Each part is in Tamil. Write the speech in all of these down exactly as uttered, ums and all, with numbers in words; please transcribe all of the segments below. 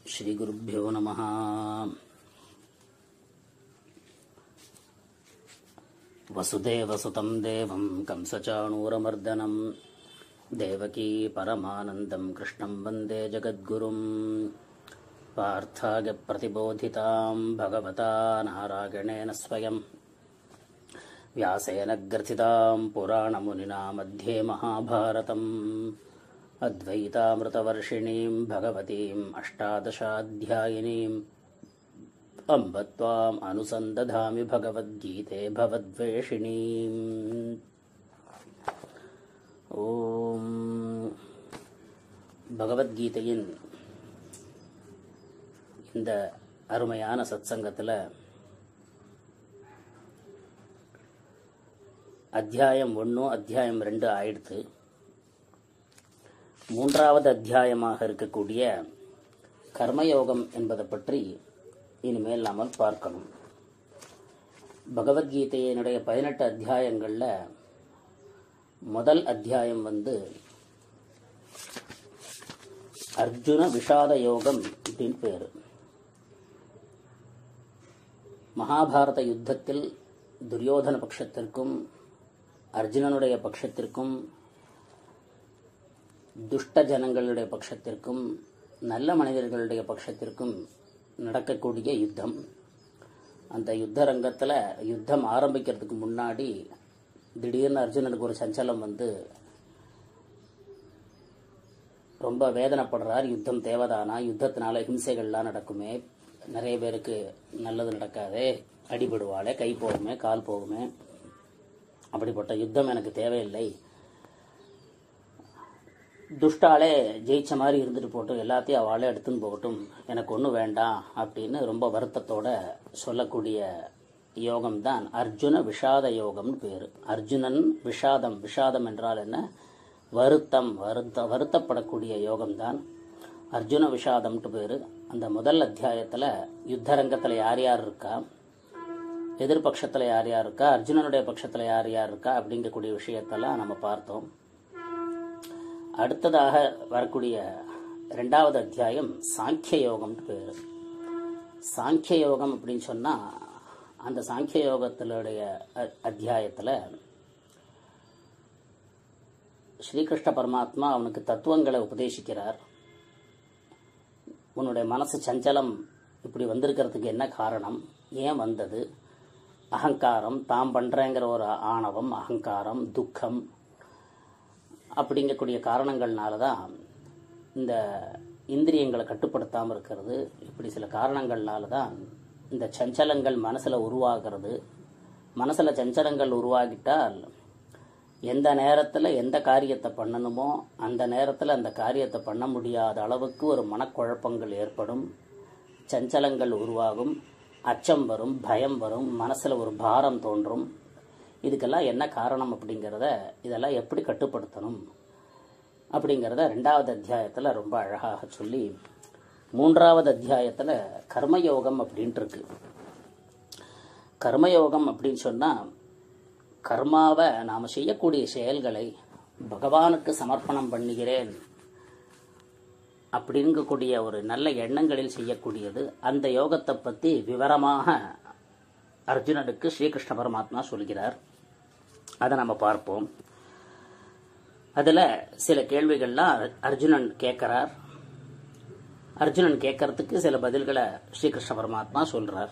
श्रीगुरुभ्यो नमः। वसुदेवसुतं देवं कंसचाणूरमर्दनं देवकी परमानन्दं कृष्णं वन्दे जगद्गुरुं। पार्थाय भगवता नारायणेन स्वयं व्यासेन ग्रथितां पुराणमुनिना मध्ये महाभारतम् अद्वैतामृतवर्षिणीं भगवतीम् अष्टादशाध्यायिनीम् अम्ब त्वाम् अनुसन्दधामि भगवद्गीते भवद्वेषिणीम्। ஓம் பகவத்கீதையின் இந்த அருமையான சத்சங்கத்தில் அத்தியாயம் ஒன்று அத்தியாயம் ரெண்டு ஆயிடுத்து. மூன்றாவது அத்தியாயமாக இருக்கக்கூடிய கர்மயோகம் என்பதை பற்றி இனிமேல் நாம பார்க்கணும். பகவத்கீதையினுடைய பதினெட்டு அத்தியாயங்களில் முதல் அத்தியாயம் வந்து அர்ஜுன விஷாத யோகம் அப்படின்னு பேர். மகாபாரத யுத்தத்தில் துரியோதன பட்சத்திற்கும் அர்ஜுனனுடைய பட்சத்திற்கும் துஷ்ட ஜனங்களுடைய பட்சத்திற்கும் நல்ல மனிதர்களுடைய பட்சத்திற்கும் நடக்கக்கூடிய யுத்தம். அந்த யுத்த ரங்கத்தில் யுத்தம் ஆரம்பிக்கிறதுக்கு முன்னாடி திடீர்னு அர்ஜுனனுக்கு ஒரு சஞ்சலம் வந்து ரொம்ப வேதனைப்படுறார். யுத்தம் தேவதானா, யுத்தத்தினால ஹிம்சைகள்லாம் நடக்குமே, நிறைய பேருக்கு நல்லது நடக்காதே, அடிபடுவாளே, கை போகுமே, கால் போகுமே, அப்படிப்பட்ட யுத்தம் எனக்கு தேவையில்லை, துஷ்டாலே ஜெயிச்ச மாதிரி இருந்துட்டு போட்டும், எல்லாத்தையும் அவளே எடுத்துன்னு போகட்டும், எனக்கு ஒன்றும் வேண்டாம் அப்படின்னு ரொம்ப வருத்தத்தோட சொல்லக்கூடிய யோகம்தான் அர்ஜுன விஷாத யோகம்னு பேர். அர்ஜுனன் விஷாதம், விஷாதம் என்றால் என்ன, வருத்தம், வருத்த வருத்தப்படக்கூடிய யோகம்தான் அர்ஜுன விஷாதம்ட்டு பேர். அந்த முதல் அத்தியாயத்தில் யுத்தரங்கத்தில் யார் யார் இருக்கா, எதிர்பட்சத்தில் யார் யார் இருக்கா, அர்ஜுனனுடைய பட்சத்தில் யார் யார் இருக்கா அப்படிங்கக்கூடிய விஷயத்தெல்லாம் நம்ம பார்த்தோம். அடுத்ததாக வரக்கூடிய ரெண்டாவது அத்தியாயம் சாங்கிய யோகம்னு பேர். சாங்கிய யோகம் அப்படின்னு சொன்னால் அந்த சாங்கிய யோகத்தினுடைய அத்தியாயத்தில் ஸ்ரீகிருஷ்ண பரமாத்மா அவனுக்கு தத்துவங்களை உபதேசிக்கிறார். உன்னுடைய மனசு சஞ்சலம் இப்படி வந்திருக்கிறதுக்கு என்ன காரணம், ஏன் வந்தது, அகங்காரம், தாம் பண்ணுறேங்கிற ஒரு ஆணவம், அகங்காரம், துக்கம் அப்படிங்கக்கூடிய காரணங்கள்னால தான் இந்த இந்திரியங்களை கட்டுப்படுத்தாமல் இருக்கிறது. இப்படி சில காரணங்கள்னால தான் இந்த சஞ்சலங்கள் மனசில் உருவாகிறது. மனசில் சஞ்சலங்கள் உருவாகிட்டால் எந்த நேரத்தில் எந்த காரியத்தை பண்ணணுமோ அந்த நேரத்தில் அந்த காரியத்தை பண்ண முடியாத அளவுக்கு ஒரு மனக்குழப்பங்கள் ஏற்படும், சஞ்சலங்கள் உருவாகும், அச்சம் வரும், பயம் வரும், மனசில் ஒரு பாரம் தோன்றும். இதுக்கெல்லாம் என்ன காரணம் அப்படிங்கிறத, இதெல்லாம் எப்படி கட்டுப்படுத்தணும் அப்படிங்கிறத ரெண்டாவது அத்தியாயத்தில் ரொம்ப அழகாக சொல்லி, மூன்றாவது அத்தியாயத்தில் கர்மயோகம் அப்படின்ட்டு இருக்கு. கர்மயோகம் அப்படின்னு சொன்னால் கர்மாவை நாம் செய்யக்கூடிய செயல்களை பகவானுக்கு சமர்ப்பணம் பண்ணுகிறேன் அப்படிங்கக்கூடிய ஒரு நல்ல எண்ணங்களில் செய்யக்கூடியது. அந்த யோகத்தை பற்றி விவரமாக அர்ஜுனனுக்கு ஸ்ரீகிருஷ்ண பரமாத்மா சொல்கிறார். அதை நம்ம பார்ப்போம். அதில் சில கேள்விகள்லாம் அர்ஜுனன் கேட்கிறார். அர்ஜுனன் கேட்கறதுக்கு சில பதில்களை ஸ்ரீகிருஷ்ண பரமாத்மா சொல்றார்.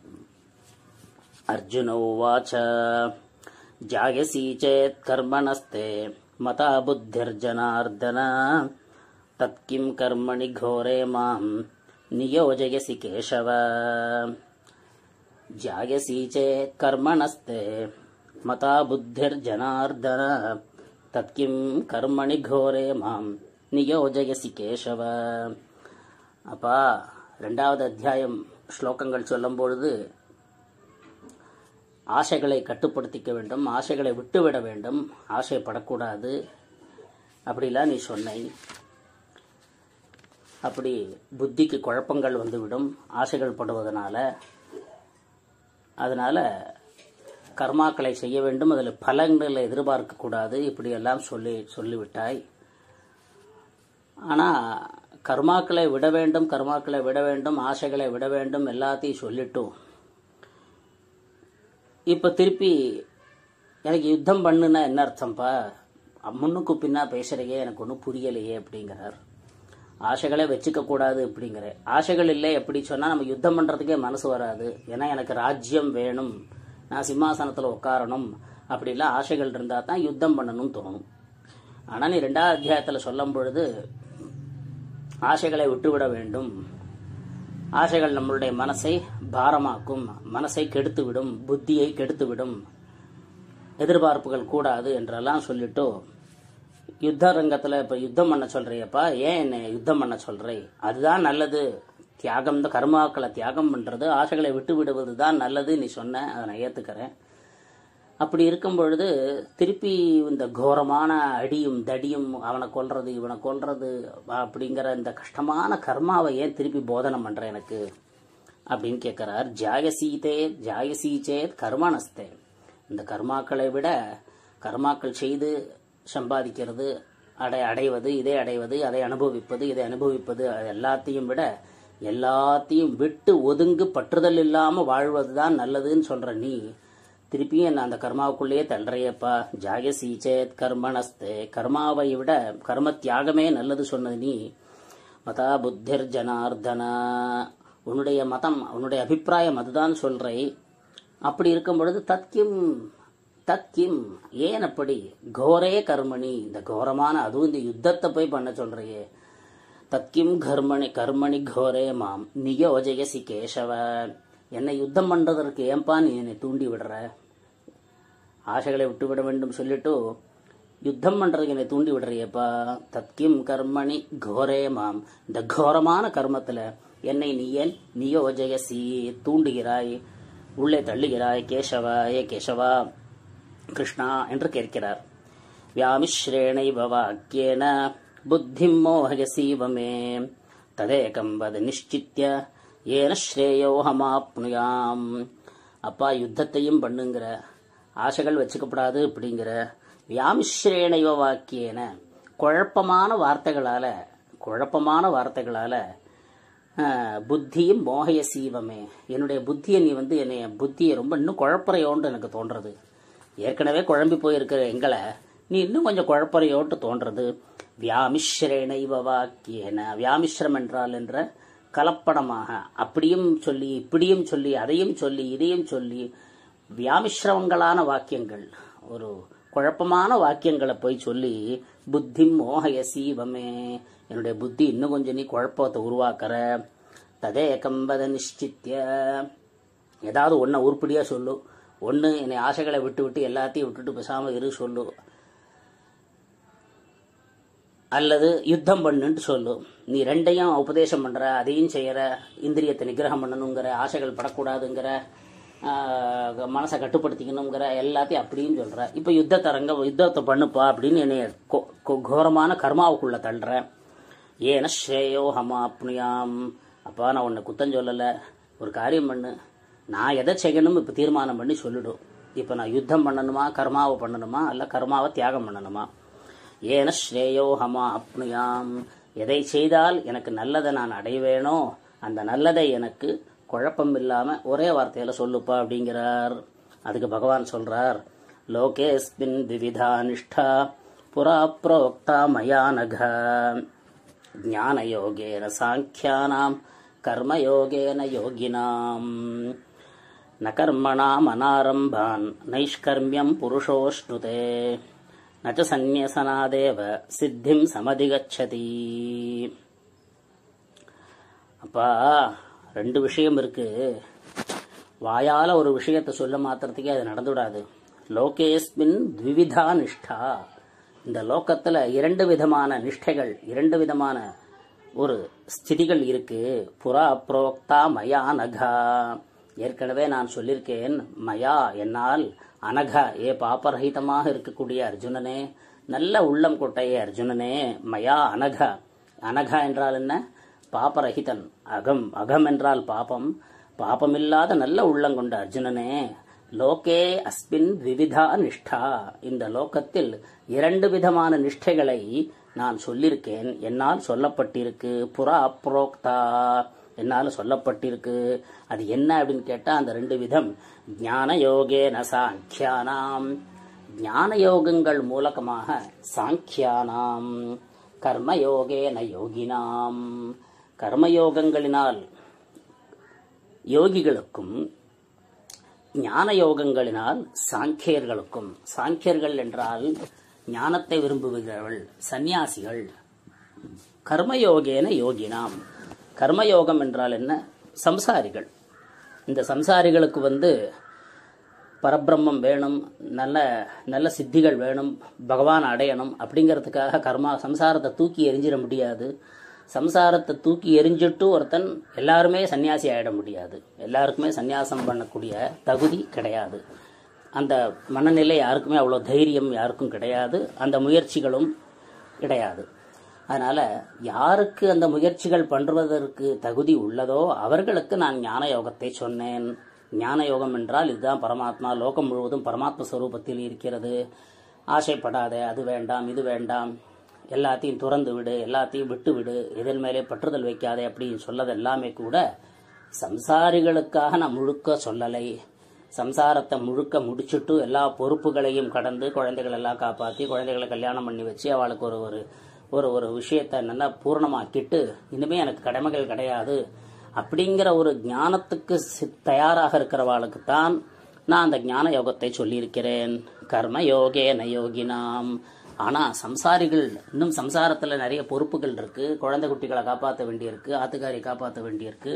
அர்ஜுன உவாச்ச ஜாயசி சேத் கர்மணஸ்தே மதா புத்திர்ஜனார்தன தத்கிம் கர்மணி கோரே மாம் நியோஜயசி கேசவ. ஜாயசி சேத் கர்மணஸ்தே மதா புத்திர்ஜனார்தன தத்கிம் கர்மணி கோரே மாம் நியோஜயசி கேசவ. அப்பா, ரெண்டாவது அத்தியாயம் ஸ்லோகங்கள் சொல்லும் பொழுது ஆசைகளை கட்டுப்படுத்திக்க வேண்டும், ஆசைகளை விட்டுவிட வேண்டும், ஆசைப்படக்கூடாது அப்படிலாம் நீ சொன்னை. அப்படி புத்திக்கு குழப்பங்கள் வந்துவிடும் ஆசைகள் படுவதனால. அதனால கர்மாக்களை செய்ய வேண்டும், அதில் பலன்களை எதிர்பார்க்கக்கூடாது, இப்படியெல்லாம் சொல்லி சொல்லிவிட்டாய். ஆனால் கர்மாக்களை விட வேண்டும், கர்மாக்களை விட வேண்டும், ஆசைகளை விட வேண்டும், எல்லாத்தையும் சொல்லிட்டும் இப்ப திருப்பி எனக்கு யுத்தம் பண்ணுன்னா என்ன அர்த்தம்ப்பா, முன்னுக்கு பின்னா பேசுறையே, எனக்கு ஒன்றும் புரியலையே அப்படிங்கிறார். ஆசைகளே வச்சுக்க கூடாது அப்படிங்கிற ஆசைகள் இல்லை எப்படி சொன்னா நம்ம யுத்தம் பண்றதுக்கே மனசு வராது. ஏன்னா எனக்கு ராஜ்யம் வேணும், நான் சிம்மாசனத்துல உட்காரணும், அப்படிலாம் ஆசைகள் இருந்தா தான் யுத்தம் பண்ணணும்னு தோணும். ஆனா நீ ரெண்டாவது அத்தியாயத்துல சொல்லும் பொழுது ஆசைகளை விட்டுவிட வேண்டும், ஆசைகள் நம்மளுடைய மனசை பாரமாக்கும், மனசை கெடுத்துவிடும், புத்தியை கெடுத்துவிடும், எதிர்பார்ப்புகள் கூடாது என்றெல்லாம் சொல்லிட்டு யுத்த ரங்கத்துல இப்ப யுத்தம் பண்ண சொல்றியப்பா, ஏன் என்ன யுத்தம் பண்ண சொல்றே, அதுதான் நல்லது, தியாகம் தான், கர்மாக்களை தியாகம் பண்றது, ஆசைகளை விட்டு விடுவது தான் நல்லது நீ சொன்ன, அதை நான் ஏத்துக்கிறேன். அப்படி இருக்கும் பொழுது திருப்பி இந்த கோரமான அடியும் தடியும், அவனை கொல்றது இவனை கொல்றது அப்படிங்கிற இந்த கஷ்டமான கர்மாவை ஏன் திருப்பி போதனம் பண்ற எனக்கு அப்படின்னு கேட்கிறார். ஜாயசீதே ஜாயசீச்சேத் கர்மணஸ்தே, இந்த கர்மாக்களை விட கர்மாக்கள் செய்து சம்பாதிக்கிறது, அடை அடைவது இதை அடைவது, அதை அனுபவிப்பது இதை அனுபவிப்பது, எல்லாத்தையும் விட எல்லாத்தையும் விட்டு ஒதுங்கு பற்றுதல் இல்லாம வாழ்வதுதான் நல்லதுன்னு சொல்ற நீ திருப்பியும் என்ன அந்த கர்மாவுக்குள்ளேயே தள்ளுறையப்பா. ஜாயசீச்சேத் கர்மணஸ்தே, கர்மாவை விட கர்ம தியாகமே நல்லது சொன்னது நீ. மதா புத்திர் ஜனார்தனா, உன்னுடைய மதம் உன்னுடைய அபிப்பிராயம் அதுதான் சொல்றை. அப்படி இருக்கும் பொழுது தத்கிம் தத்கிம், ஏன் அப்படி, கோரே கர்மணி, இந்த கோரமான அதுவும் இந்த யுத்தத்தை போய் பண்ண சொல்றையே, தத்கிம் கர்மணி கர்மணி கோரே மாம் நியோஜயசி கேசவ, என்னை யுத்தம் பண்றதற்கு ஏன்பா நீ என்னை தூண்டி விடுற, ஆசைகளை விட்டு விட வேண்டும் சொல்லிட்டு யுத்தம் பண்றதுக்கு என்னை தூண்டி விடுறியப்பா. தத்கிம் கர்மணி கோரே மாம், இந்த கோரமான கர்மத்துல என்னை நீ ஏன் நியோஜயசி தூண்டுகிறாய், உள்ளே தள்ளுகிறாய், கேசவா ஏ கேசவா கிருஷ்ணா என்று கேட்கிறார். வியாமிஸ்ரேணைவ வாக்கியேன புத்திம் மோகயசீவமே ததேகம் வத நிஷ்சித்ய ஏன ஸ்ரேயோஹமாப்னுயாம். அப்பா யுத்தத்தையும் பண்ணுங்கிற, ஆசைகள் வச்சுக்கப்படாது அப்படிங்கிற, வியாமிஸ்ரேணைவ வாக்கியேன, குழப்பமான வார்த்தைகளால குழப்பமான வார்த்தைகளால புத்தியும் மோகய சீவமே, என்னுடைய புத்தியை நீ வந்து என்னைய புத்தியை ரொம்ப இன்னும் குழப்பறையோன்னு எனக்கு தோன்றது. ஏற்கனவே குழம்பி போயிருக்கிற எங்களை நீ இன்னும் கொஞ்சம் குழப்பறையோட்டு தோன்றது. வியாமிஸ்ரேணைவ வாக்கியேன, வியாமிஸ்ரம் என்றால் என்ற கலப்படமாக, அப்படியும் சொல்லி இப்படியும் சொல்லி அதையும் சொல்லி இதையும் சொல்லி வியாமிஸ்ரவங்களான வாக்கியங்கள், ஒரு குழப்பமான வாக்கியங்களை போய் சொல்லி புத்தி மோகய சீவமே, என்னுடைய புத்தி இன்னும் கொஞ்சம் நீ குழப்பத்தை உருவாக்குற. ததேகம் வத நிஷ்சித்ய, ஏதாவது ஒன்ன உருப்படியா சொல்லு, ஒன்னு என்னை ஆசைகளை விட்டு விட்டு எல்லாத்தையும் விட்டுட்டு பேசாம இரு சொல்லு, அல்லது யுத்தம் பண்ணுன்னு சொல்லு. நீ ரெண்டையும் உபதேசம் பண்ற, அதையும் செய்யற, இந்திரியத்தை நிகிரகம் பண்ணணுங்கிற, ஆசைகள் படக்கூடாதுங்கிற, மனசை கட்டுப்படுத்திக்கணுங்கிற, எல்லாத்தையும் அப்படியும் சொல்ற. இப்ப யுத்த தரங்க யுத்தத்தை பண்ணுப்பா அப்படின்னு என்னைய கோரமான கர்மாவுக்குள்ள தள்ளுற. ஏன ஸ்ரேயோ ஹமாப்னுயாம், அப்பா நான் உன்னை குத்தம் சொல்லல, ஒரு காரியம் பண்ணு, நான் எதை செய்யணும் இப்ப தீர்மானம் பண்ணி சொல்லிடும். இப்ப நான் யுத்தம் பண்ணணுமா, கர்மாவை பண்ணணுமா, அல்ல கர்மாவை தியாகம் பண்ணணுமா. ஏன ஸ்ரேயோ ஹமா அப்னுயாம், எதை செய்தால் எனக்கு நல்லதை நான் அடைவேனோ அந்த நல்லதை எனக்கு குழப்பம் இல்லாம ஒரே வார்த்தையில சொல்லுப்பா அப்படிங்கிறார். அதுக்கு பகவான் சொல்றார், லோகேஸ்மின் விவிதா நிஷ்டா புரா புரோக்தா மயா நக ஞான யோகேன சாங்கியானாம் கர்மயோகேன யோகினாம் ந கர்மணாம் அனாரம்பான் நைஷ்கர்மியம் புருஷோஷ்ணுதே நச்ச சந்நியசனாதேவ சித்திம் சமதிகச்சதி. அப்பா ரெண்டு விஷயம் இருக்கு, வாயால ஒரு விஷயத்தை சொல்ல மாத்திரத்துக்கே அது நடந்துவிடாது. லோகேஸ்மின் த்விவிதா நிஷ்டா, இந்த லோகத்துல இரண்டு விதமான நிஷ்டைகள், இரண்டு விதமான ஒரு ஸ்திதிகள் இருக்கு. புறா புரோக்தா மயா நகா, ஏற்கனவே நான் சொல்லியிருக்கேன், மயா என்னால், அனகா ஏ பாபரஹிதமாக இருக்கக்கூடிய அர்ஜுனனே, நல்ல உள்ளம் கொட்டைய அர்ஜுனனே, மயா அனகா, அனகா என்றால் என்ன, பாபரஹிதன், அகம், அகம் என்றால் பாபம், பாபமில்லாத நல்ல உள்ளங்கொண்ட அர்ஜுனனே, லோகே அஸ்மின் விவிதா நிஷ்டா, இந்த லோகத்தில் இரண்டு விதமான நிஷ்டைகளை நான் சொல்லியிருக்கேன், என்னால் சொல்லப்பட்டிருக்கு. புறா அப்ரோக்தா, என்னால் சொல்லப்பட்டிருக்கு. அது என்ன அப்படின்னு கேட்டால் அந்த ரெண்டு விதம். ஞான யோகேன சாங்கியானாம், ஞான யோகங்கள் மூலகமாக சாங்கியானாம், கர்மயோகேன யோகினாம், கர்மயோகங்களினால் யோகிகளுக்கும், ஞான யோகங்களினால் சாங்கியர்களுக்கும். சாங்கியர்கள் என்றால் ஞானத்தை விரும்புகிறவர்கள், சந்நியாசிகள். கர்மயோகேன யோகினாம், கர்மயோகம் என்றால் என்ன? சம்சாரிகள். இந்த சம்சாரிகளுக்கு வந்து பரபிரம்மம் வேணும், நல்ல நல்ல சித்திகள் வேணும், பகவான் அடையணும் அப்படிங்கிறதுக்காக கர்மா சம்சாரத்தை தூக்கி எரிஞ்சிட முடியாது. சம்சாரத்தை தூக்கி எரிஞ்சிட்டு ஒருத்தன் எல்லாருமே சன்னியாசி ஆகிட முடியாது. எல்லாருக்குமே சந்நியாசம் பண்ணக்கூடிய தகுதி கிடையாது. அந்த மனநிலை யாருக்குமே அவ்வளோ தைரியம் யாருக்கும் கிடையாது. அந்த முயற்சிகளும் கிடையாது. அதனால் யாருக்கு அந்த முயற்சிகள் பண்ணுவதற்கு தகுதி உள்ளதோ அவர்களுக்கு நான் ஞான யோகத்தை சொன்னேன். ஞான யோகம் என்றால் இதுதான் பரமாத்மா, லோகம் முழுவதும் பரமாத்ம ஸ்வரூபத்தில் இருக்கிறது, ஆசைப்படாதே, அது வேண்டாம் இது வேண்டாம், எல்லாத்தையும் துறந்து விடு, எல்லாத்தையும் விட்டு விடு, இதன் மேலே பற்றுதல் வைக்காதே அப்படின்னு சொல்லது எல்லாமே கூட சம்சாரிகளுக்காக நான் முழுக்க சொல்லலை. சம்சாரத்தை முழுக்க முடிச்சுட்டு எல்லா பொறுப்புகளையும் கடந்து குழந்தைகள் எல்லாம் காப்பாற்றி குழந்தைகளை கல்யாணம் பண்ணி வச்சு அவளுக்கு ஒரு ஒரு ஒரு ஒரு விஷயத்தை நல்லா பூர்ணமாக்கிட்டு இனிமே எனக்கு கடமைகள் கிடையாது அப்படிங்கிற ஒரு ஞானத்துக்கு தயாராக இருக்கிறவாளுக்கு தான் நான் அந்த ஞான யோகத்தை சொல்லியிருக்கிறேன். கர்ம யோகே நயோகினாம். ஆனால் சம்சாரிகள் இன்னும் சம்சாரத்தில் நிறைய பொறுப்புகள் இருக்கு. குழந்தை குட்டிகளை காப்பாற்ற வேண்டியிருக்கு, ஆத்துக்காரி காப்பாற்ற வேண்டியிருக்கு,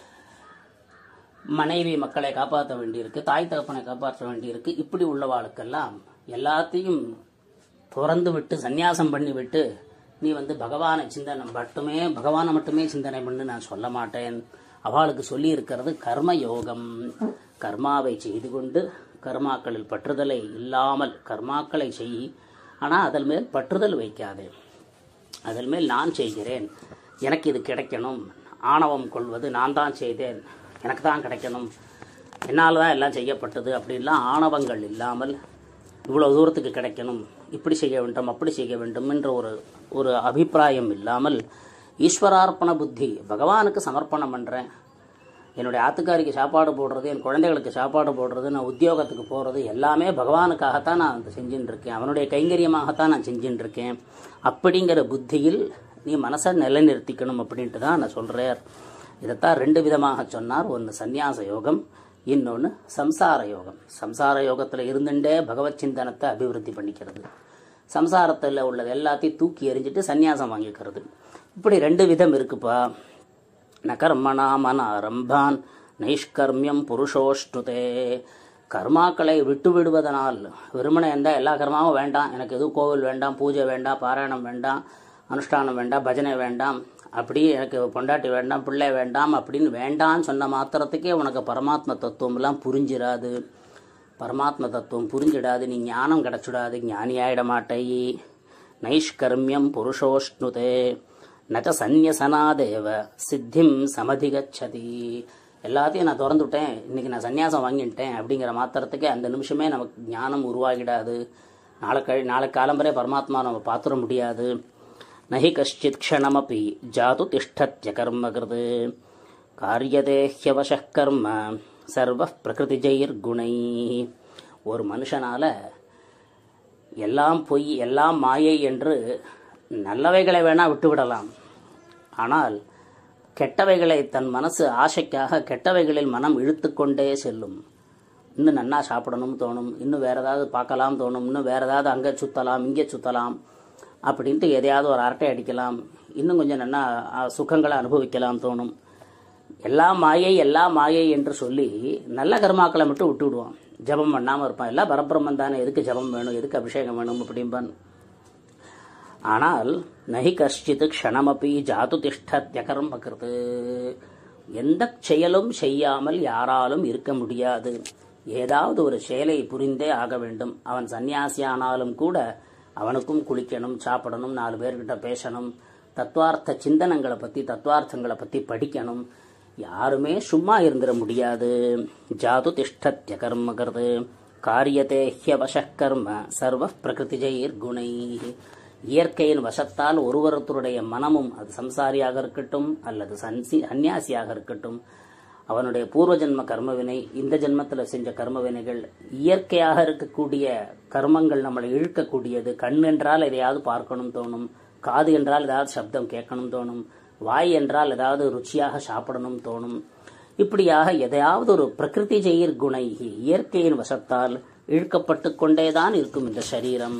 மனைவி மக்களை காப்பாற்ற வேண்டியிருக்கு, தாய் தகப்பனை காப்பாற்ற வேண்டியிருக்கு. இப்படி உள்ளவாளுக்கெல்லாம் எல்லாத்தையும் துறந்து விட்டு சந்நியாசம் பண்ணி விட்டு நீ வந்து பகவானை சிந்தனை மட்டுமே பகவானை மட்டுமே சிந்தனை பண்ணு நான் சொல்ல மாட்டேன். அவளுக்கு சொல்லி இருக்கிறது கர்ம யோகம். கர்மாவை செய்து கொண்டு கர்மாக்களில் பற்றுதலை இல்லாமல் கர்மாக்களை செய், ஆனால் அதன் மேல் பற்றுதல் வைக்காதே. அதன் மேல் நான் செய்கிறேன், எனக்கு இது கிடைக்கணும், ஆணவம் கொள்வது நான் தான் செய்தேன், எனக்கு தான் கிடைக்கணும், என்னால் தான் எல்லாம் செய்யப்பட்டது அப்படின்லாம் ஆணவங்கள் இல்லாமல் இவ்வளோ தூரத்துக்கு கிடைக்கணும், இப்படி செய்ய வேண்டும் அப்படி செய்ய வேண்டும் என்ற ஒரு ஒரு அபிப்பிராயம் இல்லாமல் ஈஸ்வரார்ப்பண புத்தி, பகவானுக்கு சமர்ப்பணம் பண்ணுறேன். என்னுடைய ஆத்துக்காரிக்கு சாப்பாடு போடுறது, என் குழந்தைகளுக்கு சாப்பாடு போடுறது, நான் உத்தியோகத்துக்கு போகிறது எல்லாமே பகவானுக்காகத்தான் நான் செஞ்சுட்டு இருக்கேன், அவனுடைய கைங்கரியமாகத்தான் நான் செஞ்சுட்டு இருக்கேன் அப்படிங்கிற புத்தியில் நீ மனசை நிலைநிறுத்திக்கணும் அப்படின்ட்டு தான் நான் சொல்கிறேன். இதைத்தான் ரெண்டு விதமாக சொன்னார். ஒன்று சந்நியாச யோகம், இன்னொன்று சம்சார யோகம். சம்சார யோகத்தில் இருந்துட்டே பகவத் சிந்தனத்தை அபிவிருத்தி பண்ணிக்கிறது, சம்சாரத்தில் உள்ளது எல்லாத்தையும் தூக்கி எறிஞ்சிட்டு சந்நியாசம் வாங்கிக்கிறது. இப்படி ரெண்டு விதம் இருக்குப்பா. நகர்மணா மன ஆரம்பான் நைஷ்கர்மியம் புருஷோஷ்டுதே. கர்மாக்களை விட்டு விடுவதனால், வெறுமனை இருந்தால் எல்லா கர்மாவும் வேண்டாம், எனக்கு எதுவும் கோவில் வேண்டாம், பூஜை வேண்டாம், பாராயணம் வேண்டாம், அனுஷ்டானம் வேண்டாம், பஜனை வேண்டாம், அப்படி எனக்கு பொண்டாட்டி வேண்டாம், பிள்ளை வேண்டாம் அப்படின்னு வேண்டான்னு சொன்ன மாத்திரத்துக்கே உனக்கு பரமாத்ம தத்துவம்லாம் புரிஞ்சிடாது. பரமாத்ம தத்துவம் புரிஞ்சிடாது, நீ ஞானம் கிடச்சிடாது, ஞானி ஆயிட மாட்டை. நைஷ்கர்மியம் புருஷோஷ்ணுதே நச்ச சந்நியசனாதேவ சித்திம் சமதிகச்சதி. எல்லாத்தையும் நான் திறந்துவிட்டேன், இன்னைக்கு நான் சன்னியாசம் வாங்கிட்டேன் அப்படிங்கிற மாத்திரத்துக்கே அந்த நிமிஷமே நமக்கு ஞானம் உருவாகிடாது. நாளை கழி நாளை காலம்பரே பரமாத்மா நம்ம பார்த்துட முடியாது. நஹி கஷ்டித் க்ஷணமபி ஜாது திஷ்டத்ய கர்மகிருத் காரியதே ஹ்யவச கர்ம சர்வ பிரகிருதி ஜெயிர் குணை. ஒரு மனுஷனால எல்லாம் பொய் எல்லாம் மாயை என்று நல்லவைகளை வேணா விட்டுவிடலாம், ஆனால் கெட்டவைகளை தன் மனசு ஆசைக்காக கெட்டவைகளில் மனம் இழுத்து கொண்டே செல்லும். இன்னும் நன்னா சாப்பிடணும் தோணும், இன்னும் வேற ஏதாவது பார்க்கலாம் தோணும், இன்னும் வேற ஏதாவது அங்கே சுற்றலாம் இங்கே சுற்றலாம் அப்படின்ட்டு எதையாவது ஒரு அரட்டை அடிக்கலாம், இன்னும் கொஞ்சம் நன்னா சுகங்களை அனுபவிக்கலாம் தோணும். எல்லாம் மாயை எல்லாம் மாயை என்று சொல்லி நல்ல கர்மாக்களை மட்டும் விட்டு விடுவான், ஜபம் பண்ணாமல் இருப்பான். எல்லாம் பரபிரம்மன் தானே, எதுக்கு ஜபம் வேணும், எதுக்கு அபிஷேகம் வேணும் அப்படிம்பான். ஆனால் நஹி கஷ்டித் க்ஷணமபி ஜாது திஷ்டத்ய கர்மகிருத். எந்த செயலும் செய்யாமல் யாராலும் இருக்க முடியாது. ஏதாவது ஒரு செயலை புரிந்தே ஆக வேண்டும். அவன் சன்னியாசியானாலும் கூட அவனுக்கும் குளிக்கணும், சாப்பிடணும், நாலு பேர்கிட்ட பேசணும், தத்துவார்த்த சிந்தனங்களை பற்றி தத்துவார்த்தங்களை பற்றி படிக்கணும். யாருமே சும்மா இருந்துட முடியாது. ஜாது திஷ்டத்ய கர்மகிருத் காரியதே ஹ்யவச கர்ம சர்வ பிரகிருதி ஜெயிர் குணை. இயற்கையின் வசத்தால் ஒருவருத்தருடைய மனமும், அது சம்சாரியாக இருக்கட்டும் அல்லது சன்சி சன்னியாசியாக இருக்கட்டும், அவனுடைய பூர்வ ஜென்ம கர்மவினை, இந்த ஜென்மத்தில் செஞ்ச கர்மவினைகள், இயற்கையாக இருக்கக்கூடிய கர்மங்கள் நம்மளை இழுக்கக்கூடியது. கண் என்றால் எதையாவது பார்க்கணும் தோணும், காது என்றால் ஏதாவது சப்தம் கேட்கணும் தோணும், வாய் என்றால் ஏதாவது ருச்சியாக சாப்பிடணும் தோணும். இப்படியாக எதையாவது ஒரு பிரகிருதி ஜெயிர் குணை, இயற்கையின் வசத்தால் இழுக்கப்பட்டு கொண்டேதான் இருக்கும் இந்த சரீரம்.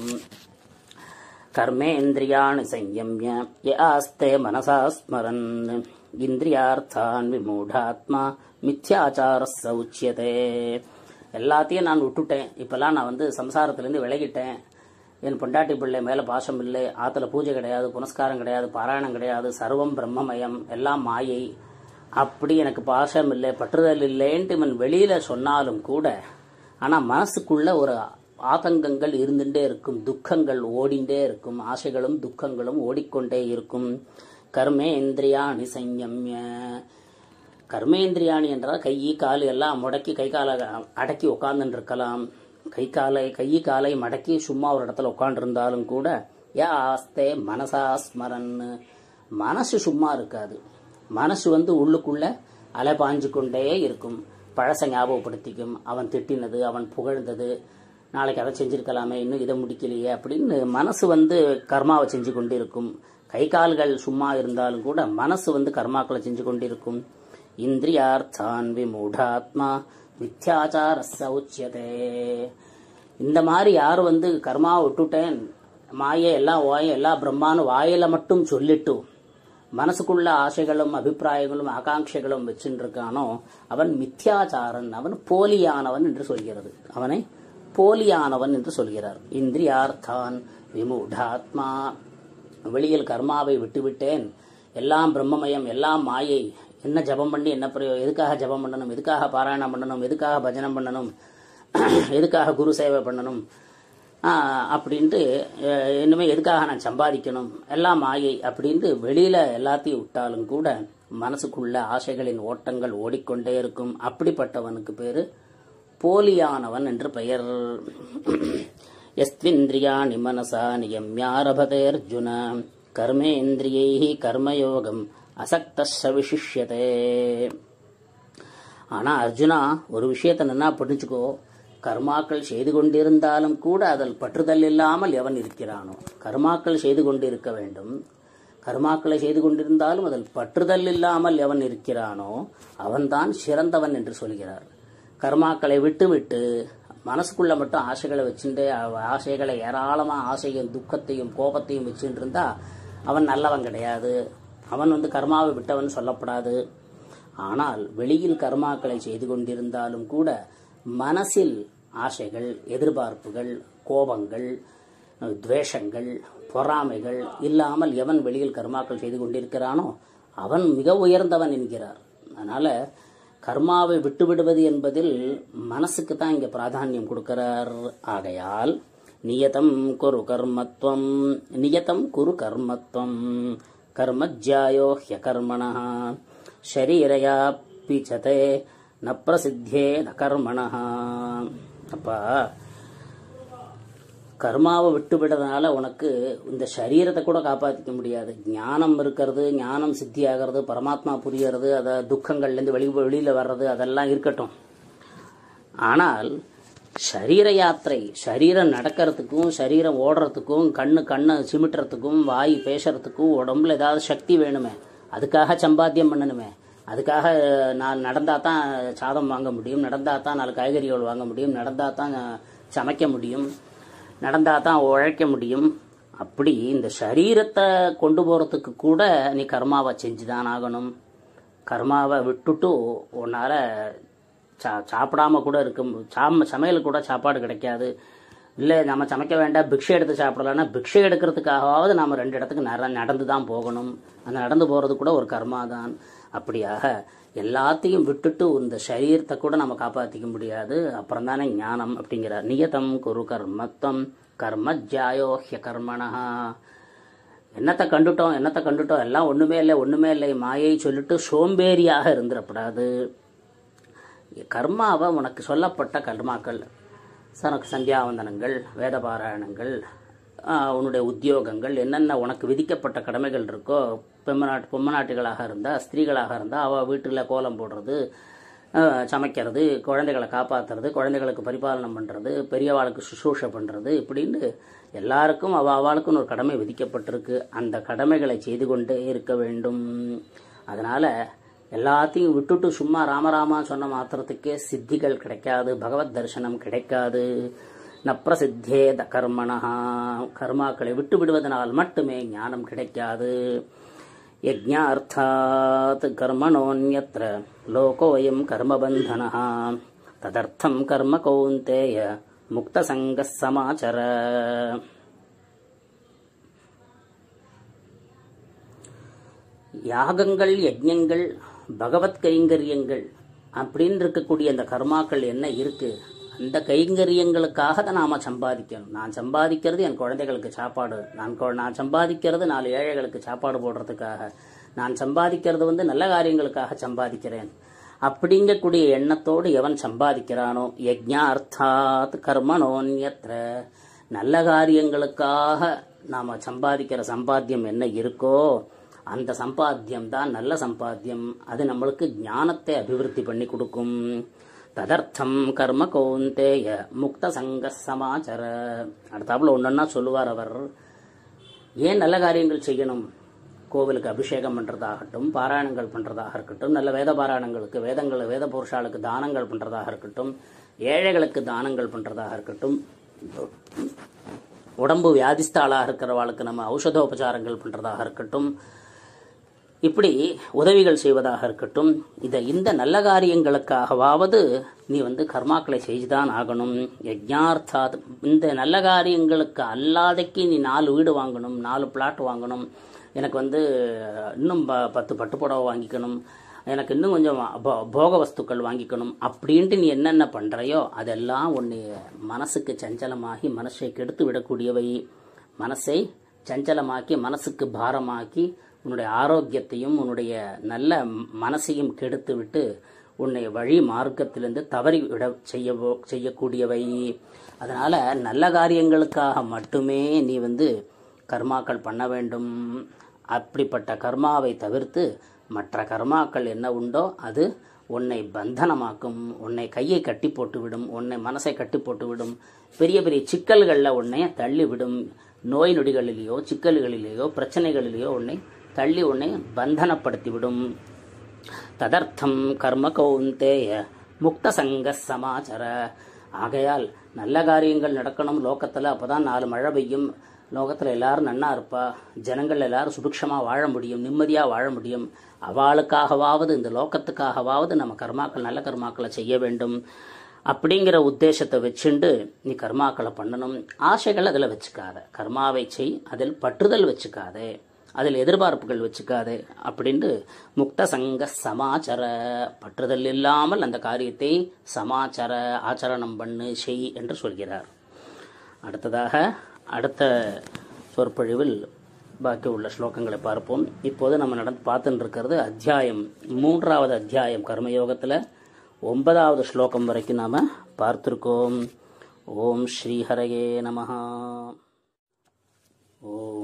கர்மேந்திரியாணி சம்யம்ய யாஸ்தே மனசா ஸ்மரன் இந்திரியார்த்தான் விமூடாத்மா மித்யாச்சாரஸ்ஸ உச்யதே. எல்லாத்தையும் நான் விட்டுட்டேன், இப்பெல்லாம் நான் வந்து சம்சாரத்திலேருந்து விலகிட்டேன், என் பொண்டாட்டி பிள்ளை மேலே பாசம் இல்லை, ஆற்றுல பூஜை கிடையாது, புனஸ்காரம் கிடையாது, பாராயணம் கிடையாது, சர்வம் பிரம்மமயம், எல்லாம் மாயை, அப்படி எனக்கு பாசம் இல்லை, பற்றுதல் இல்லைன்ட்டு இவன் வெளியில சொன்னாலும் கூட, ஆனால் மனசுக்குள்ள ஒரு ஆதங்கங்கள் இருந்துட்டே இருக்கும், துக்கங்கள் ஓடிண்டே இருக்கும், ஆசைகளும் துக்கங்களும் ஓடிக்கொண்டே இருக்கும். கர்மேந்திரியாணி சம்யம்ய, கர்மேந்திரியாணி என்றால் கை கால் எல்லாம் முடக்கி கை காலை அடக்கி உட்கார்ந்துட்டு இருக்கலாம். கை காலை கை காலை மடக்கி சும்மா ஒரு இடத்துல உட்காண்டிருந்தாலும் கூட யா ஆஸ்தே மனசா ஸ்மரன், மனசு சும்மா இருக்காது. மனசு வந்து உள்ளுக்குள்ள அலை பாஞ்சு கொண்டே இருக்கும், பழச ஞாபகப்படுத்திக்கும், அவன் திட்டினது, அவன் புகழ்ந்தது, நாளைக்கு அதை செஞ்சிருக்கலாமே, இன்னும் இதை முடிக்கலையே அப்படின்னு மனசு வந்து கர்மாவை செஞ்சு கொண்டிருக்கும். கை கால்கள் சும்மா இருந்தாலும் கூட மனசு வந்து கர்மாக்களை செஞ்சு கொண்டிருக்கும். இந்திரியார்த்தான் விமூடாத்மா மித்யாச்சாரஸ்ஸ உச்யதே. இந்த மாதிரி யார் வந்து கர்மாவை விட்டுட்டேன், மாயை எல்லாம் வாய எல்லா பிரம்மான்னு வாயில மட்டும் சொல்லிட்டு மனசுக்குள்ள ஆசைகளும் அபிப்பிராயங்களும் ஆகாங்கைகளும் வச்சுட்டு இருக்கானோ அவன் மித்யாச்சாரன், அவன் போலியானவன் என்று சொல்கிறது. அவனை போலியானவன் என்று சொல்கிறார். இந்திரியார்த்தான் விமூடாத்மா, வெளியில் கர்மாவை விட்டுவிட்டேன், எல்லாம் பிரம்மமயம், எல்லாம் மாயை, என்ன ஜபம் பண்ணி என்ன பிரயோகம், எதுக்காக ஜபம் பண்ணணும், எதுக்காக பாராயணம் பண்ணணும், எதுக்காக பஜனம் பண்ணணும், எதுக்காக குரு சேவை பண்ணணும், அப்படின்ட்டு இன்னுமே எதுக்காக நான் சம்பாதிக்கணும், எல்லாம் மாயை அப்படின்ட்டு வெளியில எல்லாத்தையும் விட்டாலும் கூட மனசுக்குள்ள ஆசைகளின் ஓட்டங்கள் ஓடிக்கொண்டே இருக்கும். அப்படிப்பட்டவனுக்கு பேரு போலியானவன் என்று பெயர். யஸ்த்விந்திரியாணி மனசா நியம்யாரபதே அர்ஜுன கர்மேந்திரியைஹி கர்மயோகம் அசக்தஸ்ஸ விசிஷ்யதே. ஆனா அர்ஜுனா, ஒரு விஷயத்தை நன்னா படிச்சுக்கோ, கர்மாக்கள் செய்து கொண்டிருந்தாலும் கூட அதில் பற்றுதல் இல்லாமல் எவன் இருக்கிறானோ, கர்மாக்கள் செய்து கொண்டிருக்க வேண்டும், கர்மாக்களை செய்து கொண்டிருந்தாலும் அதில் பற்றுதல் இல்லாமல் எவன் இருக்கிறானோ அவன்தான் சிறந்தவன் என்று சொல்கிறார். கர்மாக்களை விட்டு விட்டு மனசுக்குள்ள மட்டும் ஆசைகளை வச்சுட்டு, ஆசைகளை ஏராளமா ஆசையும் துக்கத்தையும் கோபத்தையும் வச்சுட்டு இருந்தா அவன் நல்லவன் கிடையாது, அவன் வந்து கர்மாவை விட்டவன் சொல்லப்படாது. ஆனால் வெளியில் கர்மாக்களை செய்து கொண்டிருந்தாலும் கூட மனசில் ஆசைகள், எதிர்பார்ப்புகள், கோபங்கள், துவேஷங்கள், பொறாமைகள் இல்லாமல் எவன் வெளியில் கர்மாக்கள் செய்து கொண்டிருக்கிறானோ அவன் மிக உயர்ந்தவன் என்கிறார். அதனால கர்மாவை விட்டுவிடுவது என்பதில் மனசுக்கு தான் இங்க பிராதானியம் கொடுக்கிறார். ஆகையால் நியதம் குரு கர்மத்வம், நியதம் குரு கர்மத்வம் கர்மஜ்யாயோ ஹ்யகர்மண ஷரீரயா பிச்சதே ந பிரசித்தே ந கர்மண. அப்பா, கர்மாவை விட்டு விடுறதுனால உனக்கு இந்த சரீரத்தை கூட காப்பாற்றிக்க முடியாது. ஞானம் இருக்கிறது, ஞானம் சித்தி ஆகிறது, பரமாத்மா புரியறது, அதை துக்கங்கள்லேருந்து வெளி வெளியில் வர்றது அதெல்லாம் இருக்கட்டும். ஆனால் சரீர யாத்திரை, சரீரம் நடக்கிறதுக்கும் சரீரம் ஓடுறதுக்கும் கண்ணு கண்ணை சிமிட்டுறதுக்கும் வாய் பேசுறதுக்கும் உடம்புல ஏதாவது சக்தி வேணுமே, அதுக்காக சம்பாத்தியம் பண்ணணுமே, அதுக்காக நான் நடந்தா தான் சாதம் வாங்க முடியும், நடந்தா தான் நாலு காய்கறிகள் வாங்க முடியும், நடந்தா தான் சமைக்க முடியும், நடந்தா தான் உழைக்க முடியும். அப்படி இந்த சரீரத்தை கொண்டு போறதுக்கு கூட நீ கர்மாவை செஞ்சுதான் ஆகணும். கர்மாவை விட்டுட்டு உன்னால சா சாப்பிடாம கூட இருக்கும், சாம சமையல் கூட சாப்பாடு கிடைக்காது. இல்லை நம்ம சமைக்க வேண்டாம், பிக்ஷை எடுத்து சாப்பிடலான்னா பிக்ஷை எடுக்கிறதுக்காகவாவது நம்ம ரெண்டு இடத்துக்கு நட நடந்து தான் போகணும். அந்த நடந்து போகிறது கூட ஒரு கர்மா தான். அப்படியாக எல்லாத்தையும் விட்டுட்டு இந்த சரீரத்தை கூட நம்ம காப்பாற்றிக்க முடியாது. அப்புறம் தானே ஞானம் அப்படிங்கிறார். நியதம் குரு கர்மத்வம் கர்மஜ்யாயோ ஹ்யகர்மணா. என்னத்தை கண்டுட்டோம் என்னத்தை கண்டுட்டோம் எல்லாம் ஒன்றுமே இல்லை ஒன்றுமே இல்லை மாயை சொல்லிட்டு சோம்பேறியாக இருந்துடக்கூடாது. கர்மாவை உனக்கு சொல்லப்பட்ட கர்மாக்கள், சனக்கு சந்தியாவந்தனங்கள், வேத பாராயணங்கள், உன்னுடைய உத்தியோகங்கள் என்னென்ன உனக்கு விதிக்கப்பட்ட கடமைகள் இருக்கோ, பெம்மநாட்டு பொம்மநாட்டுகளாக இருந்தால், ஸ்திரீகளாக இருந்தால் அவள் வீட்டில் கோலம் போடுறது, சமைக்கிறது, குழந்தைகளை காப்பாற்றுறது, குழந்தைகளுக்கு பரிபாலனம் பண்ணுறது, பெரியவாளுக்கு சுசூஷை பண்ணுறது, இப்படின்னு எல்லாருக்கும் அவ அவளுக்குன்னு ஒரு கடமை விதிக்கப்பட்டிருக்கு. அந்த கடமைகளை செய்து கொண்டே இருக்க வேண்டும். அதனால் எல்லாத்தையும் விட்டுட்டு சும்மா ராமராமா சொன்ன மாத்திரத்துக்கே சித்திகள் கிடைக்காது, பகவத் தரிசனம் கிடைக்காது. நப்ரசித்தேத கர்மணா, கர்மாக்களை விட்டு விடுவதனால் மட்டுமே ஞானம் கிடைக்காது. யஜ்ஞார்த்தாத் கர்மணோன்யத்ர லோகோயம் கர்மபந்தனः ததர்த்தம் கர்ம கௌந்தேய முக்தசங்கः சமாச்சர. யாகங்கள், யஜ்ஞங்கள், பகவத் கைங்கரியங்கள் அப்படின்னு இருக்கக்கூடிய அந்த கர்மாக்கள் என்ன இருக்கு, அந்த கைங்கரியங்களுக்காக தான் நாம சம்பாதிக்கணும். நான் சம்பாதிக்கிறது என் குழந்தைகளுக்கு சாப்பாடு, நான் நான் சம்பாதிக்கிறது நாலு ஏழைகளுக்கு சாப்பாடு போடுறதுக்காக, நான் சம்பாதிக்கிறது வந்து நல்ல காரியங்களுக்காக சம்பாதிக்கிறேன் அப்படிங்கக்கூடிய எண்ணத்தோடு எவன் சம்பாதிக்கிறானோ, யஜ்ஞார்த்தாத் கர்மணோன்யத்ர, நல்ல காரியங்களுக்காக நாம சம்பாதிக்கிற சம்பாத்தியம் என்ன இருக்கோ அந்த சம்பாத்தியம் தான் நல்ல சம்பாத்தியம். அது நம்மளுக்கு ஞானத்தை அபிவிருத்தி பண்ணி கொடுக்கும். ததர்த்தம் கர்ம கௌந்தேய முக்த சங்க சமாச்சர. அடுத்தாப்புல ஒன்னொன்னா சொல்லுவார் அவர். ஏன் நல்ல காரியங்கள் செய்யணும்? கோவிலுக்கு அபிஷேகம் பண்றதாகட்டும், பாராயணங்கள் பண்றதாக இருக்கட்டும், நல்ல வேத பாராயணங்களுக்கு, வேதங்கள் வேத புருஷாளுக்கு தானங்கள் பண்றதாக இருக்கட்டும், ஏழைகளுக்கு தானங்கள் பண்றதாக இருக்கட்டும், உடம்பு வியாதிஸ்தாளாக இருக்கிறவாளுக்கு நம்ம ஔஷதோபச்சாரங்கள் பண்றதாக இருக்கட்டும், இப்படி உதவிகள் செய்வதாக இருக்கட்டும், இதை இந்த நல்ல காரியங்களுக்காகவாவது நீ வந்து கர்மாக்களை செய்துதான் ஆகணும். யஜ்ஞார்த்தாத், இந்த நல்ல காரியங்களுக்கு அல்லாதைக்கு நீ நாலு வீடு வாங்கணும், நாலு பிளாட் வாங்கணும், எனக்கு வந்து இன்னும் பத்து பட்டு புடவை வாங்கிக்கணும், எனக்கு இன்னும் கொஞ்சம் போக வஸ்துக்கள் வாங்கிக்கணும் அப்படின்ட்டு நீ என்னென்ன பண்றையோ அதெல்லாம் உன்னை மனசுக்கு சஞ்சலமாகி மனசை கெடுத்து விடக்கூடியவை. மனசை சஞ்சலமாக்கி மனசுக்கு பாரமாக்கி உன்னுடைய ஆரோக்கியத்தையும் உன்னுடைய நல்ல மனசையும் கெடுத்து விட்டு உன்னை வழி மார்க்கத்திலிருந்து தவறி விட செய்ய செய்யக்கூடியவை. அதனால நல்ல காரியங்களுக்காக மட்டுமே நீ வந்து கர்மாக்கள் பண்ண வேண்டும். அப்படிப்பட்ட கர்மாவை தவிர்த்து மற்ற கர்மாக்கள் என்ன உண்டோ அது உன்னை பந்தனமாக்கும், உன்னை கையை கட்டி போட்டுவிடும், உன்னை மனசை கட்டி போட்டுவிடும், பெரிய பெரிய சிக்கல்களில் உன்னை தள்ளிவிடும். நோய் நொடிகளிலேயோ சிக்கல்களிலேயோ பிரச்சனைகளிலேயோ உன்னை தள்ளி உன்னை பந்தனப்படுத்திவிடும். ததர்த்தம் கர்ம கௌந்தேய முக்த சங்க சமாச்சர. ஆகையால் நல்ல காரியங்கள் நடக்கணும் லோகத்தில், அப்போதான் நாலு மழை பெய்யும், லோகத்தில் எல்லாரும் நன்னா இருப்பா, ஜனங்கள் எல்லாரும் சுபிக்ஷமாக வாழ முடியும், நிம்மதியாக வாழ முடியும். அவளுக்காகவாவது இந்த லோகத்துக்காகவாவது நம்ம கர்மாக்கள் நல்ல கர்மாக்களை செய்ய வேண்டும் அப்படிங்கிற உத்தேசத்தை வச்சுண்டு நீ கர்மாக்களை பண்ணணும். ஆசைகள் அதில் வச்சுக்காத, கர்மாவை செய், அதில் பற்றுதல் வச்சுக்காதே, அதில் எதிர்பார்ப்புகள் வச்சுக்காதே அப்படின்ட்டு முக்த சங்க சமாச்சர, பற்றுதல் இல்லாமல் அந்த காரியத்தை சமாச்சர ஆச்சரணம் பண்ணு, செய் என்று சொல்கிறார். அடுத்ததாக அடுத்த சொற்பொழிவில் பாக்கி உள்ள ஸ்லோகங்களை பார்ப்போம். இப்போது நம்ம நடந்து பார்த்துட்டு இருக்கிறது அத்தியாயம் மூன்றாவது அத்தியாயம் கர்மயோகத்தில் ஒன்பதாவது ஸ்லோகம் வரைக்கும் நாம பார்த்திருக்கோம். ஓம் ஸ்ரீஹரயே நமஹ. ஓம்